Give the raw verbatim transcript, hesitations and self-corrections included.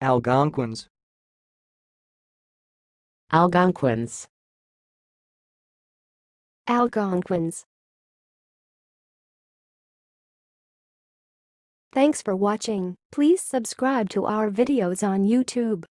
Algonquins. Algonquins. Algonquins. Thanks for watching. Please subscribe to our videos on YouTube.